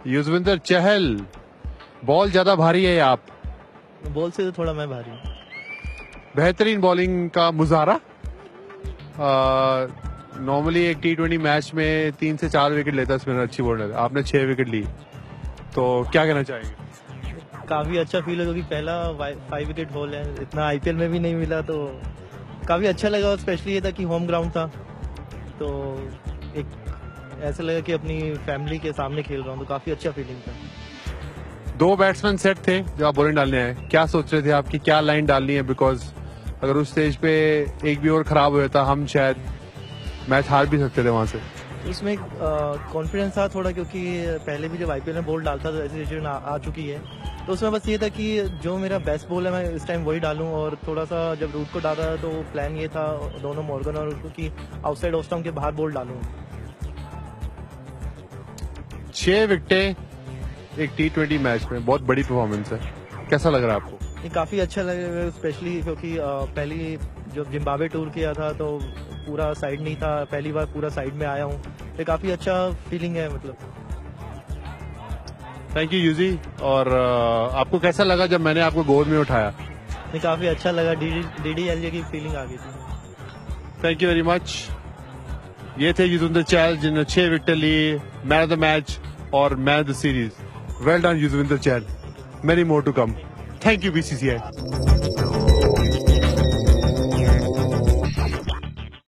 Yuzvendra Chahal, ball ज्यादा भारी है आप? बॉल से तो थोड़ा मैं भारी हूँ। बेहतरीन बॉलिंग का मुजाहरा। नॉर्मली एक T20 मैच में 3 से 4 विकेट लेता है स्पिनर, अच्छी बॉलर। आपने 6 विकेट ली, तो क्या कहना चाहेंगे? काफी अच्छा फील है क्योंकि पहला 5 विकेट हॉल है, इतना आईपीएल में भी नहीं मिला, तो काफी अच्छा लगा। और स्पेशली ये था कि होम ग्राउंड था, तो एक ऐसा लगा कि अपनी फैमिली के सामने खेल रहा हूँ, तो काफी अच्छा फीलिंग था। 2 बैट्समैन सेट थे जो आप बॉलिंग डालने आए, क्या सोच रहे थे आपकी क्या लाइन डालनी है? बिकॉज अगर उस स्टेज पे एक भी ओवर खराब हो जाता हम शायद मैच हार भी सकते थे वहां से। उसमें कॉन्फिडेंस था थोड़ा, क्योंकि पहले भी जब आईपीएल में बॉल डालता था ऐसी सिचुएशन आ चुकी है, तो उसमें बस ये था कि जो मेरा बेस्ट बॉल है मैं इस टाइम वही डालूं। और थोड़ा सा जब रूट को डाला तो प्लान ये था दोनों मॉर्गन और उसको कि आउटसाइड ऑफ स्टंप के बाहर बॉल डालूं। 6 विकेटें एक T20 मैच में बहुत बड़ी परफॉर्मेंस है, कैसा लग रहा है आपको? ये काफी अच्छा लगा, स्पेशली क्योंकि पहली जब जिम्बाब्वे टूर किया था तो पूरा साइड नहीं था, पहली बार पूरा साइड में आया हूँ, ये काफी अच्छा फीलिंग है मतलब। Thank you Yuzi. और आपको कैसा लगा जब मैंने आपको गोद में उठाया? ये काफी अच्छा लगा, DDLJ की फीलिंग आ गई थी। Thank you very much. ये थे युजवेंद्र चहल जिन्होंने 6 विकेट ली, मैन ऑफ द मैच और man of the series. Well done Yuzvendra Chahal, many more to come. Thank you BCCI।